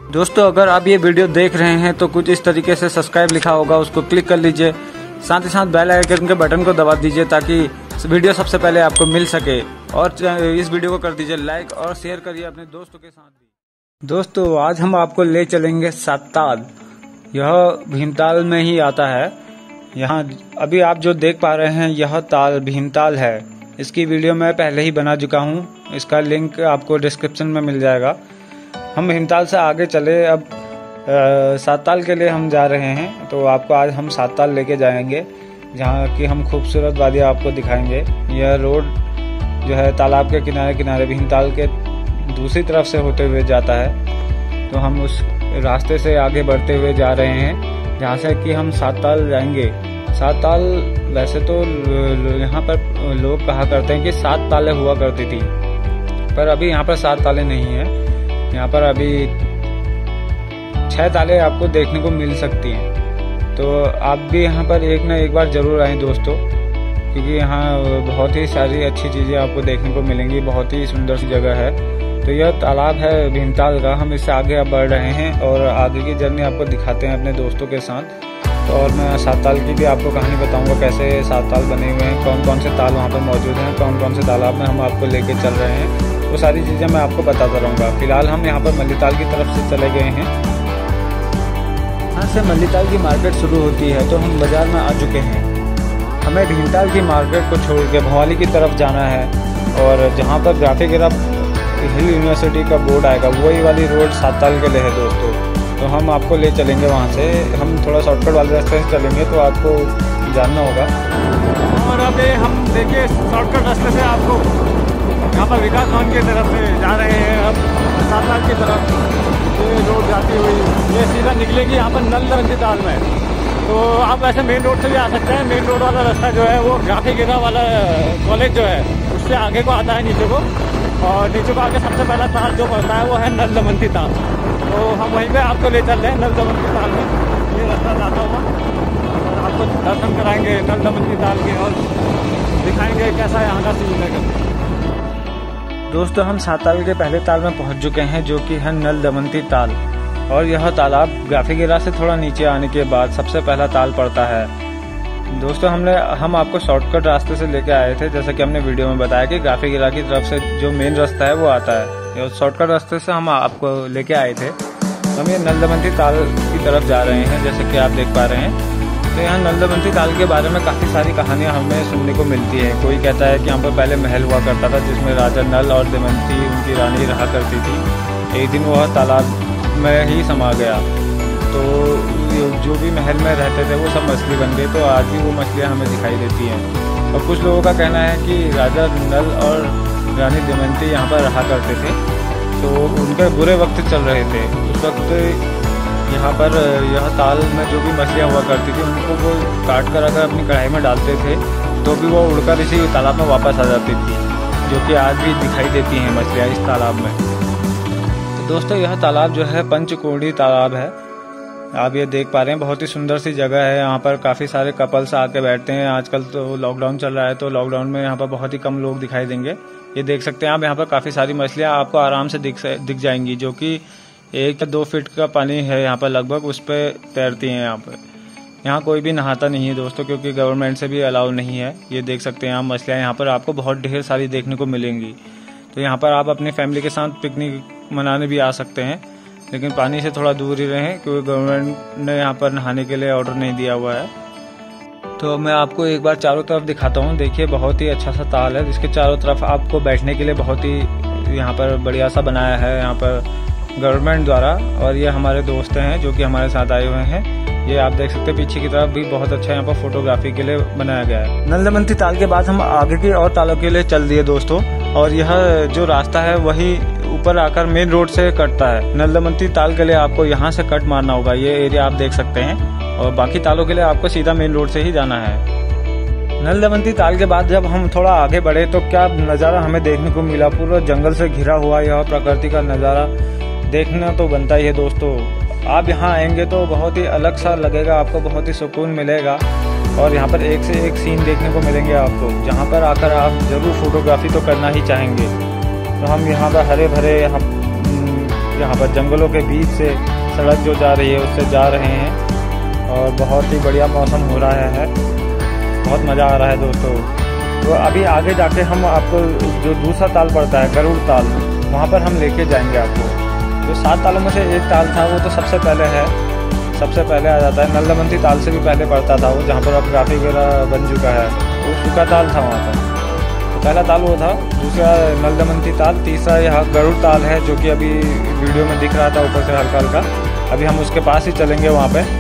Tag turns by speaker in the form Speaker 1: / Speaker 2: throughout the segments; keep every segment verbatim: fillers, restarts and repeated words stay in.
Speaker 1: दोस्तों अगर आप ये वीडियो देख रहे हैं तो कुछ इस तरीके से सब्सक्राइब लिखा होगा, उसको क्लिक कर लीजिए। साथ ही साथ बेल आइकन के बटन को दबा दीजिए ताकि वीडियो सबसे पहले आपको मिल सके। और इस वीडियो को कर दीजिए लाइक और शेयर करिए अपने दोस्तों के साथ भी। दोस्तों आज हम आपको ले चलेंगे सातताल। यह भीमताल में ही आता है। यहाँ अभी आप जो देख पा रहे हैं यह ताल भीमताल है। इसकी वीडियो मैं पहले ही बना चुका हूँ, इसका लिंक आपको डिस्क्रिप्शन में मिल जाएगा। हम भीमताल से आगे चले, अब सातताल के लिए हम जा रहे हैं, तो आपको आज हम सातताल लेके जाएंगे जहाँ की हम खूबसूरत वादियाँ आपको दिखाएंगे। यह रोड जो है तालाब के किनारे किनारे भीमताल के दूसरी तरफ से होते हुए जाता है। तो हम उस रास्ते से आगे बढ़ते हुए जा रहे हैं जहाँ से कि हम सातताल जाएंगे। सातताल वैसे तो यहाँ पर लोग कहा करते हैं कि सात तालें हुआ करती थी, पर अभी यहाँ पर सात तालें नहीं हैं। यहाँ पर अभी छह तालें आपको देखने को मिल सकती हैं। तो आप भी यहाँ पर एक ना एक बार जरूर आएँ दोस्तों, क्योंकि यहाँ बहुत ही सारी अच्छी चीज़ें आपको देखने को मिलेंगी। बहुत ही सुंदर सी जगह है। तो यह तालाब है भीमताल का। हम इससे आगे अब बढ़ रहे हैं और आगे की जर्नी आपको दिखाते हैं अपने दोस्तों के साथ। और मैं सातताल की भी आपको कहानी बताऊंगा, कैसे सातताल बने हुए हैं, कौन कौन से ताल वहाँ पर मौजूद हैं, कौन कौन से तालाब में हम आपको लेके चल रहे हैं, वो सारी चीज़ें मैं आपको बताता रहूँगा। फिलहाल हम यहाँ पर मल्लीताल की तरफ से चले गए हैं। यहाँ से मल्लीताल की मार्केट शुरू होती है, तो हम बाज़ार में आ चुके हैं। हमें भीमताल की मार्केट को छोड़ के भवाली की तरफ जाना है, और जहाँ पर ग्राफिक हिल यूनिवर्सिटी का बोर्ड आएगा वही वाली रोड सातताल के लिए है दोस्तों। तो हम आपको ले चलेंगे वहाँ से। हम थोड़ा शॉर्टकट वाले रास्ते से चलेंगे तो आपको जानना होगा।
Speaker 2: और अब हम देखिए शॉर्टकट रास्ते से आपको यहाँ पर विकास भवन की तरफ से जा रहे हैं। अब सातताल की तरफ ये रोड जाती हुई ये सीधा निकलेगी यहाँ पर नल दमंती में। तो आप वैसे मेन रोड से भी आ सकते हैं। मेन रोड वाला रास्ता जो है वो ग्राफिक वाला कॉलेज जो है उससे आगे को आता है नीचे को, और नीचे को आके सबसे पहला ताल जो पड़ता है वो है नल दमंती ताल। तो हम वहीं पे आपको ले चल रहे हैं नल दमंती ताल में। ये रास्ता जाता हुआ और आपको दर्शन कराएंगे नल दमंती ताल के और दिखाएंगे कैसा यहाँ का सीन है।
Speaker 1: दोस्तों हम सातताल के पहले ताल में पहुँच चुके हैं जो कि है नल दमंती ताल। और यह तालाब ग्राफिक से थोड़ा नीचे आने के बाद सबसे पहला ताल पड़ता है। दोस्तों हमने हम आपको शॉर्टकट रास्ते से लेके आए थे, जैसा कि हमने वीडियो में बताया कि ग्राफिक की तरफ से जो मेन रास्ता है वो आता है। शॉर्टकट रास्ते से हम आपको लेके आए थे। तो हम ये नल दमंती ताल की तरफ जा रहे हैं, जैसे कि आप देख पा रहे हैं। तो यहाँ नल दमंती ताल के बारे में काफ़ी सारी कहानियाँ हमें सुनने को मिलती है। कोई कहता है कि यहाँ पर पहले महल हुआ करता था जिसमें राजा नल और दमंती उनकी रानी रहा करती थी। एक दिन वह तालाब में ही समा गया, तो जो भी महल में रहते थे वो सब मछली बन गई। तो आज भी वो मछलियाँ हमें दिखाई देती हैं। और कुछ लोगों का कहना है कि राजा नल और रानी दमयंती यहाँ पर रहा करते थे, तो उनके बुरे वक्त चल रहे थे। उस वक्त यहाँ पर यह ताल में जो भी मछलियाँ हुआ करती थी उनको वो काट कर अगर अपनी कढ़ाई में डालते थे तो भी वो उड़कर इसी तालाब में वापस आ जाती थी, जो कि आज भी दिखाई देती हैं मछलियाँ इस तालाब में। तो दोस्तों यह तालाब जो है पंचकोणी तालाब है। आप ये देख पा रहे हैं, बहुत ही सुंदर सी जगह है। यहाँ पर काफ़ी सारे कपल्स आके बैठते हैं। आजकल तो लॉकडाउन चल रहा है, तो लॉकडाउन में यहाँ पर बहुत ही कम लोग दिखाई देंगे। ये देख सकते हैं आप, यहाँ पर काफ़ी सारी मछलियाँ आपको आराम से दिख दिख जाएंगी, जो कि एक या दो फीट का पानी है यहाँ पर लगभग, उस पर तैरती हैं। यहाँ पर यहाँ कोई भी नहाता नहीं है दोस्तों, क्योंकि गवर्नमेंट से भी अलाउ नहीं है। ये देख सकते हैं आप मछलियाँ यहाँ पर आपको बहुत ढेर सारी देखने को मिलेंगी। तो यहाँ पर आप अपनी फैमिली के साथ पिकनिक मनाने भी आ सकते हैं, लेकिन पानी से थोड़ा दूर ही रहें, क्योंकि गवर्नमेंट ने यहाँ पर नहाने के लिए ऑर्डर नहीं दिया हुआ है। तो मैं आपको एक बार चारों तरफ दिखाता हूँ। देखिए बहुत ही अच्छा सा ताल है, जिसके चारों तरफ आपको बैठने के लिए बहुत ही यहाँ पर बढ़िया सा बनाया है यहाँ पर गवर्नमेंट द्वारा। और ये हमारे दोस्त हैं जो कि हमारे साथ आए हुए हैं। ये आप देख सकते हैं पीछे की तरफ भी बहुत अच्छा यहाँ पर फोटोग्राफी के लिए बनाया गया है। नल दमंती ताल के बाद हम आगे के और तालों के लिए चल दिए दोस्तों। और यह जो रास्ता है वही ऊपर आकर मेन रोड से कटता है। नल दमंती ताल के लिए आपको यहाँ से कट मारना होगा। ये एरिया आप देख सकते हैं, और बाकी तालों के लिए आपको सीधा मेन रोड से ही जाना है। नल दमंती ताल के बाद जब हम थोड़ा आगे बढ़े तो क्या नज़ारा हमें देखने को मिला। पूरा जंगल से घिरा हुआ यह प्रकृति का नज़ारा देखना तो बनता ही है दोस्तों। आप यहाँ आएंगे तो बहुत ही अलग सा लगेगा, आपको बहुत ही सुकून मिलेगा। और यहाँ पर एक से एक सीन देखने को मिलेंगे आपको, जहाँ पर आकर आप ज़रूर फोटोग्राफी तो करना ही चाहेंगे। तो हम यहाँ पर हरे भरे हम यहाँ पर जंगलों के बीच से सड़क जो जा रही है उससे जा रहे हैं और बहुत ही बढ़िया मौसम हो रहा है, बहुत मज़ा आ रहा है दोस्तों। तो अभी आगे जाके हम आपको जो दूसरा ताल पड़ता है गरुड़ ताल, वहाँ पर हम लेके जाएंगे आपको। जो सात तालों में से एक ताल था वो तो सबसे पहले है, सबसे पहले आ जाता है। नल दमंती ताल से भी पहले पड़ता था वो, जहाँ पर अब ग्राफिक वगैरह बन चुका है, वो सूखा ताल था वहाँ पर। तो पहला ताल वो था, दूसरा नल दमंती ताल, तीसरा यह गरुड़ ताल है जो कि अभी वीडियो में दिख रहा था ऊपर से हल्का हल्का। अभी हम उसके पास ही चलेंगे वहाँ पे।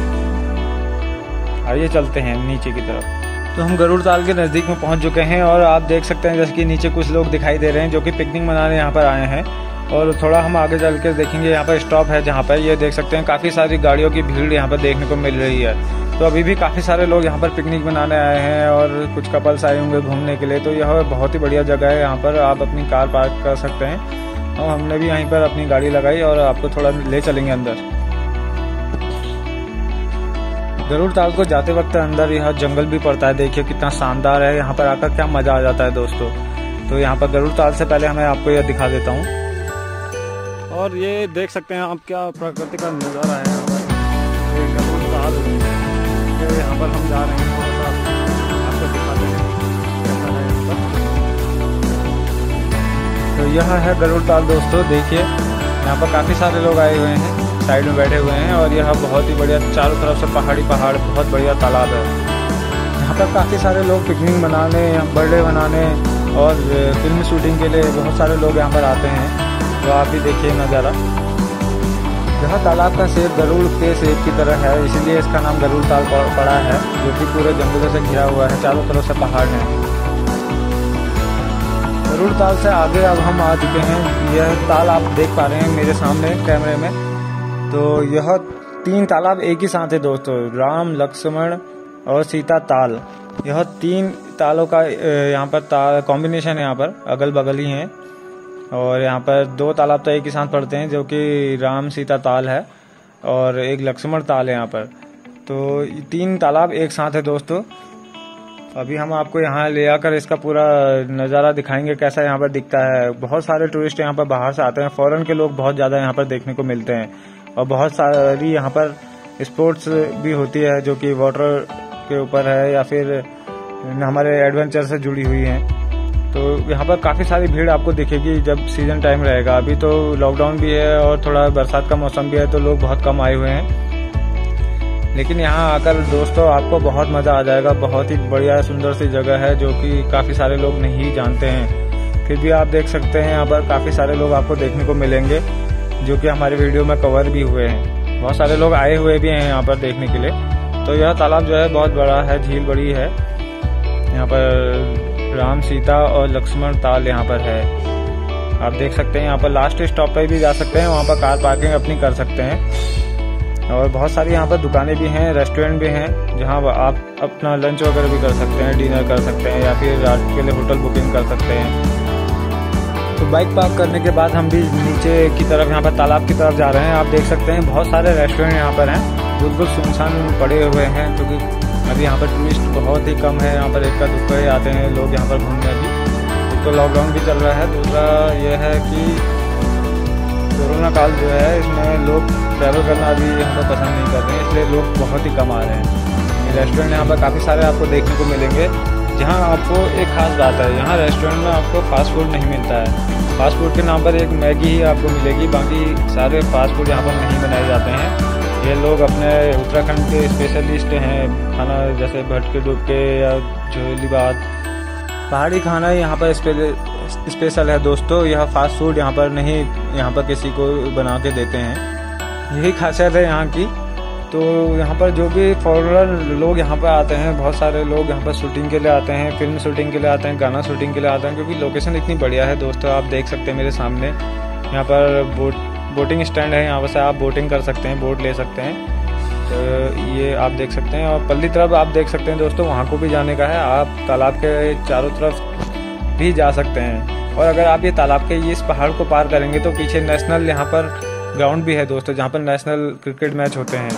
Speaker 1: आइए चलते हैं नीचे की तरफ। तो हम गरुड़ ताल के नज़दीक में पहुँच चुके हैं और आप देख सकते हैं जैसे कि नीचे कुछ लोग दिखाई दे रहे हैं जो कि पिकनिक मनाने यहाँ पर आए हैं। और थोड़ा हम आगे चल के देखेंगे, यहाँ पर स्टॉप है जहाँ पर ये देख सकते हैं काफ़ी सारी गाड़ियों की भीड़ यहाँ पर देखने को मिल रही है। तो अभी भी काफ़ी सारे लोग यहाँ पर पिकनिक मनाने आए हैं और कुछ कपल्स आए होंगे घूमने के लिए। तो यह बहुत ही बढ़िया जगह है, यहाँ पर आप अपनी कार पार्क कर सकते हैं। और हमने भी यहीं पर अपनी गाड़ी लगाई और आपको थोड़ा ले चलेंगे अंदर। गरुड़ ताल को जाते वक्त अंदर यह जंगल भी पड़ता है, देखिए कितना शानदार है। यहाँ पर आकर क्या मज़ा आ जाता है दोस्तों। तो यहाँ पर गरुड़ ताल से पहले हमें आपको यह दिखा देता हूँ।
Speaker 2: और ये देख सकते हैं आप क्या प्रकृति का नज़ारा है यहाँ पर। ये गरुड़ ताल के यहाँ पर हम जा रहे हैं, थोड़ा सा आपको दिखाते हैं कैसा है यहाँ पर।
Speaker 1: तो यह है गरुड़ ताल दोस्तों, देखिए यहाँ पर काफ़ी सारे लोग आए हुए हैं, साइड में बैठे हुए हैं। और यह बहुत ही बढ़िया, चारों तरफ से पहाड़ी पहाड़, बहुत बढ़िया तालाब है। यहाँ पर काफ़ी सारे लोग पिकनिक मनाने, बर्थडे मनाने और फिल्म शूटिंग के लिए बहुत सारे लोग यहाँ पर आते हैं। तो आप भी देखिए नज़ारा। यह तालाब का शेप गरुड़ के शेप की तरह है, इसीलिए इसका नाम गरुड़ ताल पड़ा है, जो कि पूरे जंगलों से घिरा हुआ है, चारों तरफ से पहाड़ हैं। गरुड़ ताल से आगे अब हम आ चुके हैं। यह ताल आप देख पा रहे हैं मेरे सामने कैमरे में। तो यह तीन तालाब एक ही साथ है दोस्तों, राम लक्ष्मण और सीता ताल। यह तीन तालों का यहाँ पर ताल कॉम्बिनेशन है, यहाँ पर अगल बगल ही हैं। और यहाँ पर दो तालाब तो एक ही साथ पड़ते हैं, जो कि राम सीता ताल है और एक लक्ष्मण ताल है यहाँ पर। तो तीन तालाब एक साथ है दोस्तों। अभी हम आपको यहाँ ले आकर इसका पूरा नज़ारा दिखाएंगे, कैसा यहाँ पर दिखता है। बहुत सारे टूरिस्ट यहाँ पर बाहर से आते हैं, फॉरेन के लोग बहुत ज़्यादा यहाँ पर देखने को मिलते हैं। और बहुत सारी यहाँ पर स्पोर्ट्स भी होती है जो कि वाटर के ऊपर है या फिर हमारे एडवेंचर से जुड़ी हुई हैं। तो यहाँ पर काफ़ी सारी भीड़ आपको दिखेगी जब सीजन टाइम रहेगा। अभी तो लॉकडाउन भी है और थोड़ा बरसात का मौसम भी है, तो लोग बहुत कम आए हुए हैं। लेकिन यहाँ आकर दोस्तों आपको बहुत मज़ा आ जाएगा। बहुत ही बढ़िया सुंदर सी जगह है जो कि काफ़ी सारे लोग नहीं जानते हैं। फिर भी आप देख सकते हैं यहाँ पर काफ़ी सारे लोग आपको देखने को मिलेंगे जो कि हमारे वीडियो में कवर भी हुए हैं। बहुत सारे लोग आए हुए भी हैं यहाँ पर देखने के लिए। तो यह तालाब जो है बहुत बड़ा है, झील बड़ी है। यहाँ पर राम सीता और लक्ष्मण ताल यहाँ पर है, आप देख सकते हैं। यहाँ पर लास्ट स्टॉप पे भी जा सकते हैं, वहाँ पर कार पार्किंग अपनी कर सकते हैं। और बहुत सारी यहाँ पर दुकानें भी हैं, रेस्टोरेंट भी हैं, जहाँ आप अपना लंच वगैरह भी कर सकते हैं, डिनर कर सकते हैं या फिर रात के लिए होटल बुकिंग कर सकते हैं। तो बाइक पार्क करने के बाद हम भी नीचे की तरफ यहाँ पर तालाब की तरफ जा रहे हैं। आप देख सकते हैं बहुत सारे रेस्टोरेंट यहाँ पर हैं, बिल्कुल सुनसान पड़े हुए हैं, क्योंकि अभी यहाँ पर टूरिस्ट बहुत ही कम है। यहाँ पर एक का दुक्का ही आते हैं लोग यहाँ पर घूमने। अभी एक तो लॉकडाउन भी चल रहा है, दूसरा यह है कि कोरोना काल जो है इसमें लोग ट्रैवल करना अभी यहाँ पर पसंद नहीं कर रहे हैं, इसलिए लोग बहुत ही कम आ रहे हैं। रेस्टोरेंट यहाँ पर काफ़ी सारे आपको देखने को मिलेंगे। जहाँ आपको एक खास बात है, यहाँ रेस्टोरेंट में आपको फास्ट फूड नहीं मिलता है। फास्ट फूड के नाम पर एक मैगी ही आपको मिलेगी, बाकी सारे फास्ट फूड यहाँ पर नहीं बनाए जाते हैं। ये लोग अपने उत्तराखंड के स्पेशलिस्ट हैं खाना, जैसे भटके डुबके या झोली बात, पहाड़ी खाना यहाँ पर स्पेशल है दोस्तों। यह फास्ट फूड यहाँ पर नहीं, यहाँ पर किसी को बना के देते हैं, यही खासियत है यहाँ की। तो यहाँ पर जो भी फॉरेनर लोग यहाँ पर आते हैं, बहुत सारे लोग यहाँ पर शूटिंग के लिए आते हैं, फिल्म शूटिंग के लिए आते हैं, गाना शूटिंग के लिए आते हैं, क्योंकि लोकेशन इतनी बढ़िया है दोस्तों। आप देख सकते हैं मेरे सामने यहाँ पर बोट बोटिंग स्टैंड है, यहाँ से आप बोटिंग कर सकते हैं, बोट ले सकते हैं। तो ये आप देख सकते हैं। और पल्ली तरफ आप देख सकते हैं दोस्तों, वहाँ को भी जाने का है। आप तालाब के चारों तरफ भी जा सकते हैं। और अगर आप ये तालाब के इस पहाड़ को पार करेंगे तो पीछे नेशनल यहाँ पर ग्राउंड भी है दोस्तों, जहाँ पर नेशनल क्रिकेट मैच होते हैं।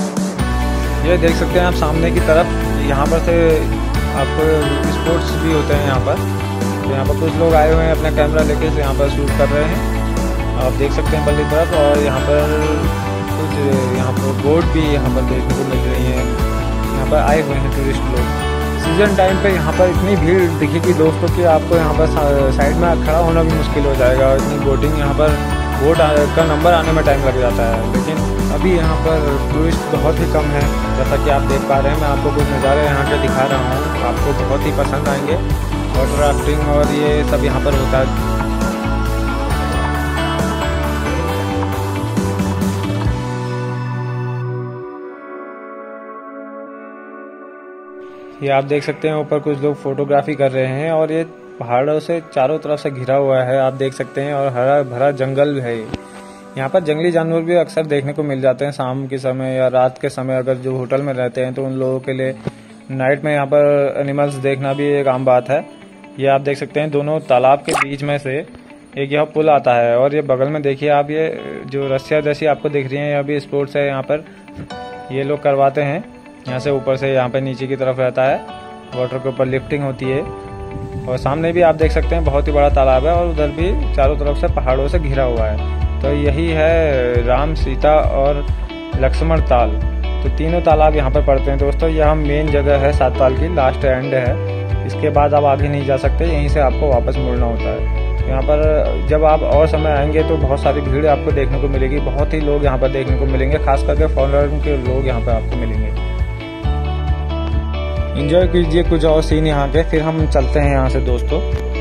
Speaker 1: ये देख सकते हैं आप सामने की तरफ, यहाँ पर से आपको स्पोर्ट्स भी होते हैं यहाँ पर। तो यहाँ पर कुछ लोग आए हुए हैं अपना कैमरा लेके, यहाँ पर शूट कर रहे हैं। आप देख सकते हैं पल्ली तरफ। और यहाँ पर कुछ यहाँ पर बोट भी यहाँ पर देखने को मिल रही है। यहाँ पर आए हुए हैं टूरिस्ट लोग। सीज़न टाइम पे यहाँ पर इतनी भीड़ दिखेगी दोस्तों कि आपको यहाँ पर साइड में खड़ा होना भी मुश्किल हो जाएगा। और इतनी बोटिंग यहाँ पर बोट का नंबर आने में टाइम लग जाता है। लेकिन अभी यहाँ पर टूरिस्ट बहुत ही कम है। जैसा कि आप देख पा रहे हैं, मैं आपको कुछ नज़ारे यहाँ के दिखा रहा हूँ, आपको बहुत ही पसंद आएंगे। वाटर राफ्टिंग और ये सब यहाँ पर होता है। ये आप देख सकते हैं ऊपर कुछ लोग फोटोग्राफी कर रहे हैं। और ये पहाड़ों से चारों तरफ से घिरा हुआ है, आप देख सकते हैं। और हरा भरा जंगल है। यहाँ पर जंगली जानवर भी अक्सर देखने को मिल जाते हैं शाम के समय या रात के समय। अगर जो होटल में रहते हैं तो उन लोगों के लिए नाइट में यहाँ पर एनिमल्स देखना भी एक आम बात है। ये आप देख सकते हैं दोनों तालाब के बीच में से एक यह पुल आता है। और ये बगल में देखिए आप, ये जो रस्सियाँ जैसी आपको दिख रही हैं, यह भी स्पोर्ट्स है। यहाँ पर ये लोग करवाते हैं। यहाँ से ऊपर से यहाँ पे नीचे की तरफ रहता है, वाटर के ऊपर लिफ्टिंग होती है। और सामने भी आप देख सकते हैं बहुत ही बड़ा तालाब है। और उधर भी चारों तरफ से पहाड़ों से घिरा हुआ है। तो यही है राम, सीता और लक्ष्मण ताल। तो तीनों तालाब यहाँ पर पड़ते हैं दोस्तों। यह मेन जगह है सात ताल की, लास्ट एंड है। इसके बाद आप आगे नहीं जा सकते, यहीं से आपको वापस मुड़ना होता है। यहाँ पर जब आप और समय आएंगे तो बहुत सारी भीड़ आपको देखने को मिलेगी। बहुत ही लोग यहाँ पर देखने को मिलेंगे, खास करके फॉरेनर के लोग यहाँ पर आपको मिलेंगे। एंजॉय कीजिए कुछ और सीन यहाँ पे, फिर हम चलते हैं यहाँ से दोस्तों।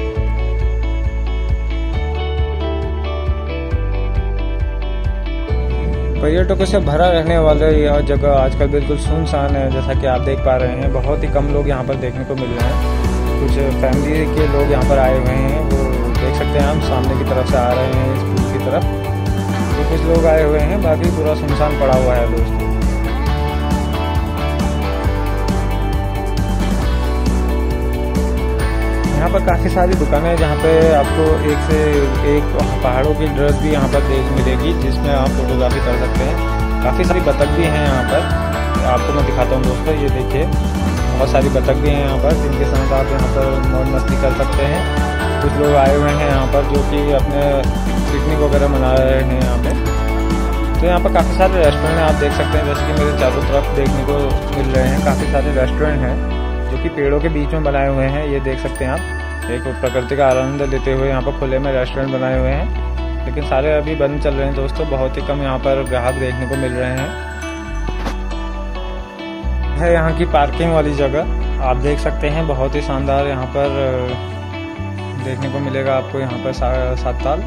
Speaker 1: पर्यटकों से भरा रहने वाला यह जगह आजकल बिल्कुल सुनसान है। जैसा कि आप देख पा रहे हैं, बहुत ही कम लोग यहाँ पर देखने को मिल रहे हैं। कुछ फैमिली के लोग यहाँ पर आए हुए हैं, वो देख सकते हैं। हम सामने की तरफ से आ रहे हैं स्कूल की तरफ, तो कुछ लोग आए हुए हैं, बाकी पूरा सुनसान पड़ा हुआ है दोस्तों। यहाँ पर काफ़ी सारी दुकानें हैं जहाँ पे आपको एक से एक पहाड़ों की ड्रेस भी यहाँ पर देख मिलेगी, जिसमें आप फोटोग्राफी कर सकते हैं। काफ़ी सारी बतख भी हैं यहाँ पर, आपको मैं दिखाता हूँ दोस्तों। ये देखिए बहुत सारी बतख भी हैं यहाँ पर, जिनके साथ आप यहाँ पर मौज मस्ती कर सकते हैं। कुछ लोग आए हुए हैं यहाँ पर जो कि अपने पिकनिक वगैरह मना रहे हैं यहाँ पे। तो यहाँ पर काफ़ी सारे रेस्टोरेंट हैं, आप देख सकते हैं। जैसे कि मेरे चारों तरफ देखने को मिल रहे हैं, काफ़ी सारे रेस्टोरेंट हैं जो कि पेड़ों के बीच में बनाए हुए हैं। ये देख सकते हैं आप, एक प्रकृति का आनंद लेते हुए यहाँ पर खुले में रेस्टोरेंट बनाए हुए हैं। लेकिन सारे अभी बंद चल रहे हैं दोस्तों, बहुत ही कम यहाँ पर ग्राहक देखने को मिल रहे हैं। है यहाँ की पार्किंग वाली जगह, आप देख सकते हैं। बहुत ही शानदार यहाँ पर देखने को मिलेगा आपको यहाँ पर सात ताल।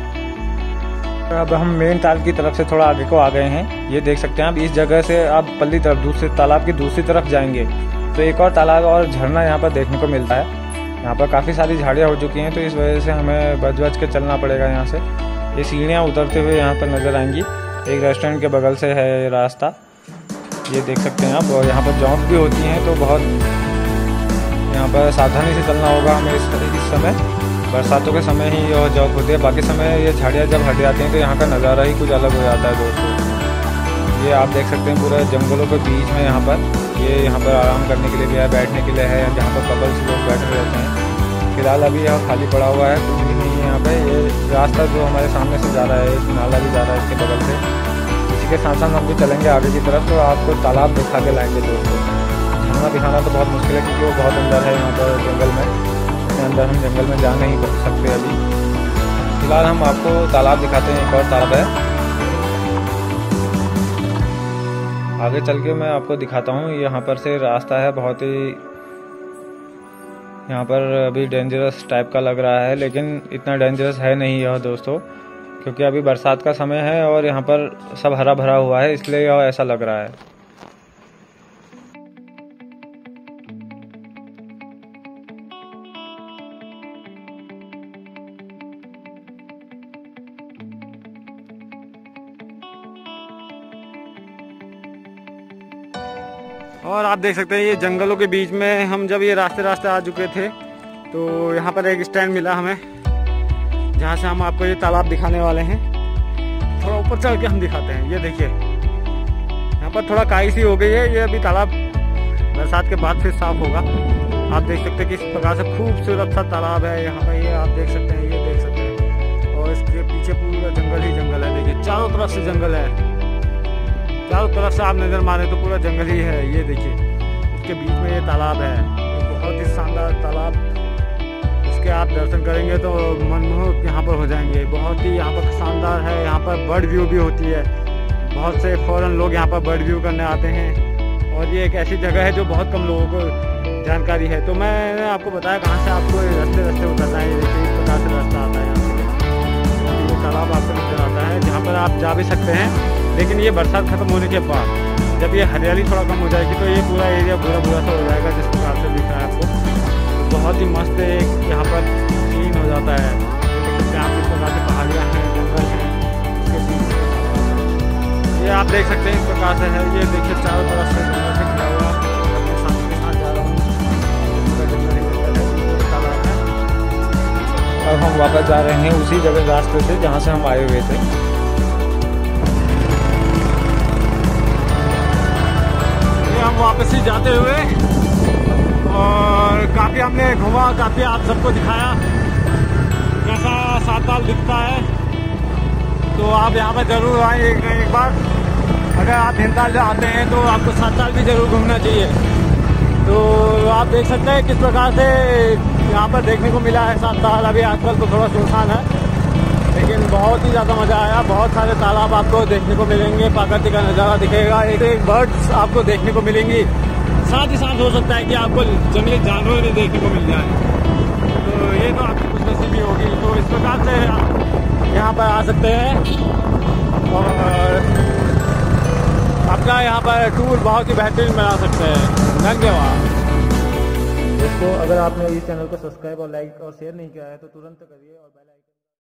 Speaker 1: अब हम मेन ताल की तरफ से थोड़ा आगे को आ गए हैं। ये देख सकते हैं आप, इस जगह से आप पल्ली तरफ दूसरे तालाब की दूसरी तरफ जाएंगे तो एक और तालाब और झरना यहाँ पर देखने को मिलता है। यहाँ पर काफ़ी सारी झाड़ियाँ हो चुकी हैं, तो इस वजह से हमें बच बच के चलना पड़ेगा यहाँ से। ये सीढ़ियाँ उतरते हुए यहाँ पर नज़र आएंगी। एक रेस्टोरेंट के बगल से है ये रास्ता, ये देख सकते हैं आप। और यहाँ पर जॉब भी होती हैं, तो बहुत यहाँ पर सावधानी से चलना होगा हमें इस, इस समय। बरसातों के समय ही यह जॉब होती है, बाकी समय ये झाड़ियाँ जब हट जाती हैं तो यहाँ का नज़ारा ही कुछ अलग हो जाता है दोस्तों। ये आप देख सकते हैं पूरा जंगलों के बीच में यहाँ पर, ये यहाँ पर आराम करने के लिए भी है, बैठने के लिए है, जहाँ पर कपल्स लोग बैठे रहते हैं। फिलहाल अभी यह खाली पड़ा हुआ है, कुछ भी नहीं है यहाँ पे। ये रास्ता जो हमारे सामने से जा रहा है, एक नाला भी जा रहा है इसके बगल से। इसी के साथ साथ हम भी चलेंगे आगे की तरफ, तो आपको तालाब दिखा के लाएंगे दोस्तों। झरना दिखाना तो बहुत मुश्किल है क्योंकि वो बहुत अंदर है यहाँ पर जंगल में। इसके अंदर हम जंगल में जा नहीं सकते अभी। फिलहाल हम आपको तालाब दिखाते हैं, एक और तालाब है। आगे चल के मैं आपको दिखाता हूँ। यहाँ पर से रास्ता है, बहुत ही यहाँ पर अभी डेंजरस टाइप का लग रहा है, लेकिन इतना डेंजरस है नहीं यह दोस्तों, क्योंकि अभी बरसात का समय है और यहाँ पर सब हरा भरा हुआ है, इसलिए यह ऐसा लग रहा है।
Speaker 2: और आप देख सकते हैं ये जंगलों के बीच में हम जब ये रास्ते रास्ते आ चुके थे तो यहाँ पर एक स्टैंड मिला हमें, जहाँ से हम आपको ये तालाब दिखाने वाले हैं। थोड़ा ऊपर चढ़ के हम दिखाते हैं। ये देखिए यहाँ पर थोड़ा काई सी हो गई है, ये अभी तालाब बरसात के बाद फिर साफ होगा। आप देख सकते हैं किस प्रकार से खूबसूरत सा तालाब है यहाँ पर। ये आप देख सकते हैं, ये देख सकते हैं। और इसके पीछे पूरा जंगल ही जंगल है। देखिए चारों तरफ से जंगल है, चारों तरफ से आप नज़र मारे तो पूरा जंगल ही है। ये देखिए इसके बीच में ये तालाब है, बहुत ही शानदार तालाब। इसके आप दर्शन करेंगे तो मनमोहक यहाँ पर हो जाएंगे। बहुत ही यहाँ पर शानदार है। यहाँ पर बर्ड व्यू भी होती है, बहुत से फॉरेन लोग यहाँ पर बर्ड व्यू करने आते हैं। और ये एक ऐसी जगह है जो बहुत कम लोगों को जानकारी है। तो मैंने आपको बताया कहाँ से आपको रास्ते रास्ते उतरना है। ये देखिए इस प्रकार से रास्ता आता है यहाँ से। ये तालाब आपको नजर आता है जहाँ पर आप जा भी सकते हैं, लेकिन ये बरसात खत्म होने के बाद जब ये हरियाली थोड़ा कम हो जाएगी तो ये पूरा एरिया बुरा बुरा सा हो जाएगा, जिस प्रकार से दिख रहा है आपको। तो बहुत ही मस्त एक यहाँ पर सीन हो जाता है। यहाँ पर इस प्रकार से पहाड़ियाँ हैं, जंगल हैं, ये आप देख सकते हैं इस प्रकार से है। ये देखिए चारों तरफ से जंगल से घिरा हुआ, अपने साथ के साथ जा रहा हूँ।
Speaker 1: अब हम वापस जा रहे हैं उसी जगह रास्ते से जहाँ से हम आए हुए थे।
Speaker 2: ये हम वापस ही जाते हुए, और काफ़ी हमने घुमा, काफ़ी आप सबको दिखाया कैसा साताल दिखता है। तो आप यहाँ पर ज़रूर आए एक, एक बार। अगर आप भीमताल आते हैं तो आपको साताल भी ज़रूर घूमना चाहिए। तो आप देख सकते हैं किस प्रकार से यहाँ पर देखने को मिला है साताल। अभी आजकल तो थोड़ा सुनसान है, लेकिन बहुत ही ज़्यादा मज़ा आया। बहुत सारे तालाब आपको देखने को मिलेंगे, प्रकृति का नज़ारा दिखेगा, एक एक बर्ड्स आपको देखने को मिलेंगी। साथ ही साथ हो सकता है कि आपको जंगली जानवर भी देखने को मिल जाए। तो ये तो आपकी खुशनसीबी होगी। तो इस प्रकार से आप यहाँ पर आ सकते हैं और अपना यहाँ पर टूर बहुत ही बेहतरीन बना सकते हैं। धन्यवाद।
Speaker 1: दोस्तों, अगर आपने इस चैनल को सब्सक्राइब और लाइक और शेयर नहीं किया है तो तुरंत करिए और बेल आइकन